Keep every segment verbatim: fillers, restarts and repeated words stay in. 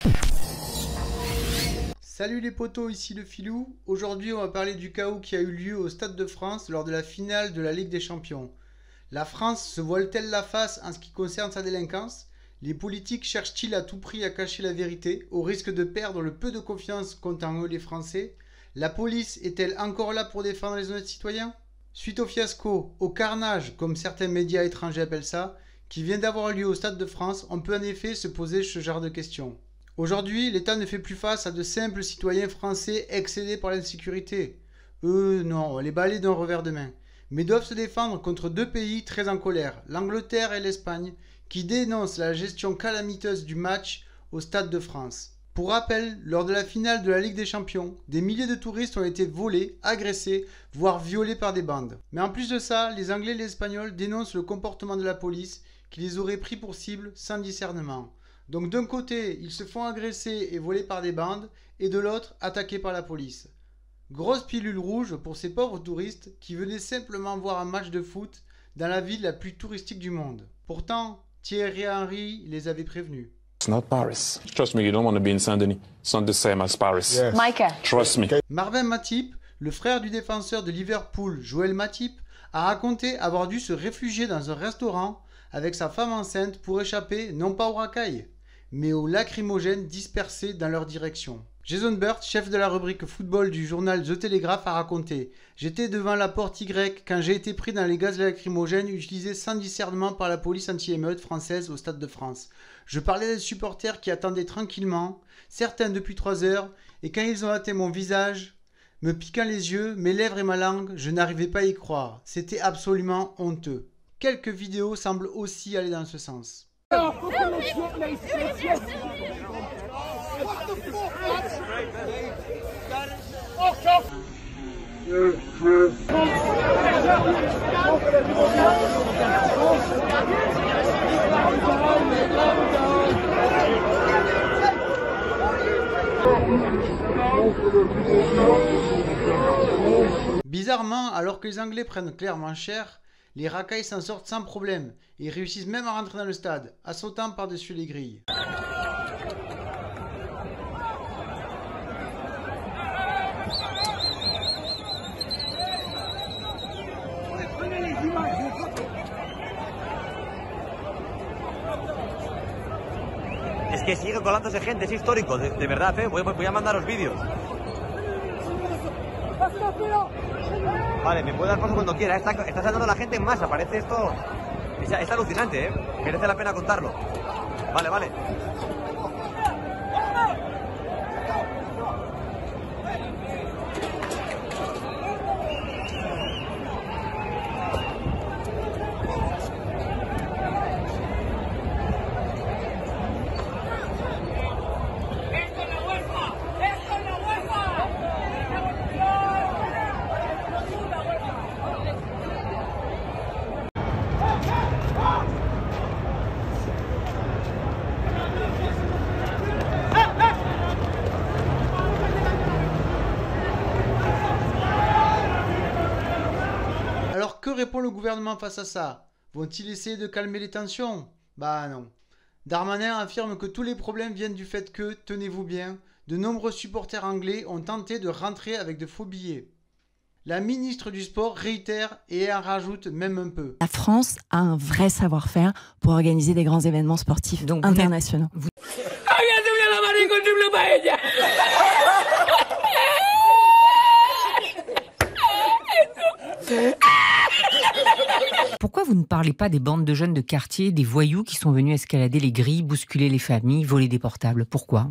Salut les potos, ici le Filou. Aujourd'hui on va parler du chaos qui a eu lieu au Stade de France lors de la finale de la Ligue des Champions. La France se voile-t-elle la face en ce qui concerne sa délinquance? Les politiques cherchent-ils à tout prix à cacher la vérité, au risque de perdre le peu de confiance qu'ont en eux les Français? La police est-elle encore là pour défendre les honnêtes citoyens? Suite au fiasco, au carnage, comme certains médias étrangers appellent ça, qui vient d'avoir lieu au Stade de France, on peut en effet se poser ce genre de questions. Aujourd'hui, l'État ne fait plus face à de simples citoyens français excédés par l'insécurité. Eux, non, on les balaye d'un revers de main. Mais doivent se défendre contre deux pays très en colère, l'Angleterre et l'Espagne, qui dénoncent la gestion calamiteuse du match au Stade de France. Pour rappel, lors de la finale de la Ligue des Champions, des milliers de touristes ont été volés, agressés, voire violés par des bandes. Mais en plus de ça, les Anglais et les Espagnols dénoncent le comportement de la police qui les aurait pris pour cible sans discernement. Donc d'un côté, ils se font agresser et voler par des bandes, et de l'autre, attaqués par la police. Grosse pilule rouge pour ces pauvres touristes qui venaient simplement voir un match de foot dans la ville la plus touristique du monde. Pourtant, Thierry Henry les avait prévenus. It's not Paris. Trust me, you don't want to be in Saint-Denis. It's not the same as Paris. Yes. Micah. Trust me. Marvin Matip, le frère du défenseur de Liverpool, Joel Matip, a raconté avoir dû se réfugier dans un restaurant avec sa femme enceinte pour échapper non pas aux racailles, mais aux lacrymogènes dispersés dans leur direction. Jason Burt, chef de la rubrique football du journal The Telegraph, a raconté « J'étais devant la porte Y quand j'ai été pris dans les gaz lacrymogènes utilisés sans discernement par la police anti-émeute française au Stade de France. Je parlais des supporters qui attendaient tranquillement, certains depuis trois heures, et quand ils ont atteint mon visage, me piquant les yeux, mes lèvres et ma langue, je n'arrivais pas à y croire. C'était absolument honteux. » Quelques vidéos semblent aussi aller dans ce sens. Bizarrement, alors que les Anglais prennent clairement cher, les racailles s'en sortent sans problème et réussissent même à rentrer dans le stade, en sautant par-dessus les grilles. Es que sigue colándose gente, es histórico, de, de verdad, eh. voy, voy a mandaros vídeos. Vale, me puede dar paso cuando quiera, está, está saltando la gente en masa, parece esto... Es, es alucinante, ¿eh? Merece la pena contarlo. Vale, vale. Alors que répond le gouvernement face à ça? Vont-ils essayer de calmer les tensions? Bah non. Darmanin affirme que tous les problèmes viennent du fait que, tenez-vous bien, de nombreux supporters anglais ont tenté de rentrer avec de faux billets. La ministre du Sport réitère et en rajoute même un peu. La France a un vrai savoir-faire pour organiser des grands événements sportifs donc internationaux. Vous... Pourquoi vous ne parlez pas des bandes de jeunes de quartier, des voyous qui sont venus escalader les grilles, bousculer les familles, voler des portables? Pourquoi?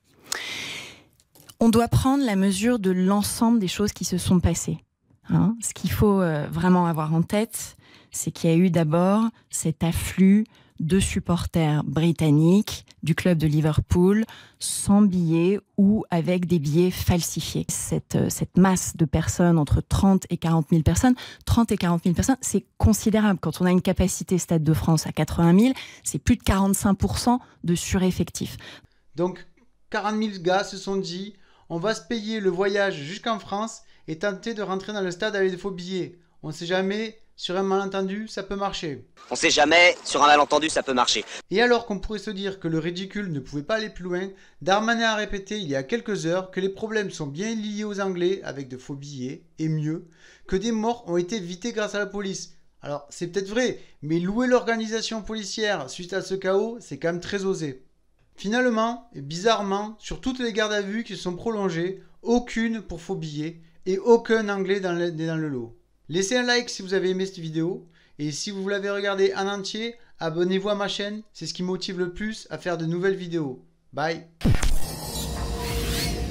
On doit prendre la mesure de l'ensemble des choses qui se sont passées. Hein, ce qu'il faut euh, vraiment avoir en tête, c'est qu'il y a eu d'abord cet afflux de supporters britanniques du club de Liverpool sans billets ou avec des billets falsifiés. Cette, euh, cette masse de personnes, entre trente et quarante mille personnes, trente et quarante mille personnes, c'est considérable. Quand on a une capacité Stade de France à quatre-vingt mille, c'est plus de quarante-cinq pour cent de sureffectif. Donc quarante mille gars se sont dit, on va se payer le voyage jusqu'en France et tenter de rentrer dans le stade avec des faux billets. On ne sait jamais sur un malentendu, ça peut marcher. On sait jamais, sur un malentendu, ça peut marcher. Et alors qu'on pourrait se dire que le ridicule ne pouvait pas aller plus loin, Darmanin a répété il y a quelques heures que les problèmes sont bien liés aux Anglais avec de faux billets, et mieux, que des morts ont été évités grâce à la police. Alors c'est peut-être vrai, mais louer l'organisation policière suite à ce chaos, c'est quand même très osé. Finalement, et bizarrement, sur toutes les gardes à vue qui se sont prolongées, aucune pour faux billets et aucun Anglais dans le, dans le lot. Laissez un like si vous avez aimé cette vidéo, et si vous l'avez regardée en entier, abonnez-vous à ma chaîne, c'est ce qui me motive le plus à faire de nouvelles vidéos. Bye!